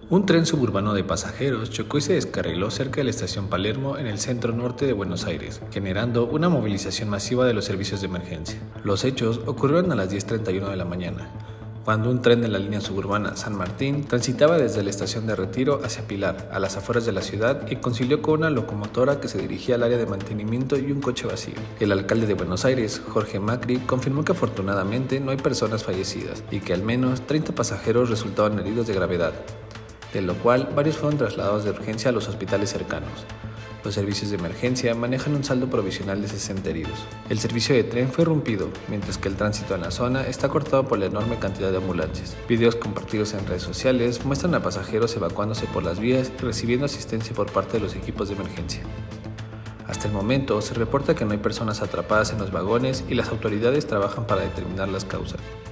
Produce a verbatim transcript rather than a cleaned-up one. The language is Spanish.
Un tren suburbano de pasajeros chocó y se descarriló cerca de la estación Palermo en el centro norte de Buenos Aires, generando una movilización masiva de los servicios de emergencia. Los hechos ocurrieron a las diez treinta y uno de la mañana, cuando un tren de la línea suburbana San Martín transitaba desde la estación de Retiro hacia Pilar, a las afueras de la ciudad, y coincidió con una locomotora que se dirigía al área de mantenimiento y un coche vacío. El alcalde de Buenos Aires, Jorge Macri, confirmó que afortunadamente no hay personas fallecidas y que al menos treinta pasajeros resultaban heridos de gravedad, de lo cual varios fueron trasladados de urgencia a los hospitales cercanos. Los servicios de emergencia manejan un saldo provisional de sesenta heridos. El servicio de tren fue rompido, mientras que el tránsito en la zona está cortado por la enorme cantidad de ambulancias. Videos compartidos en redes sociales muestran a pasajeros evacuándose por las vías y recibiendo asistencia por parte de los equipos de emergencia. Hasta el momento se reporta que no hay personas atrapadas en los vagones y las autoridades trabajan para determinar las causas.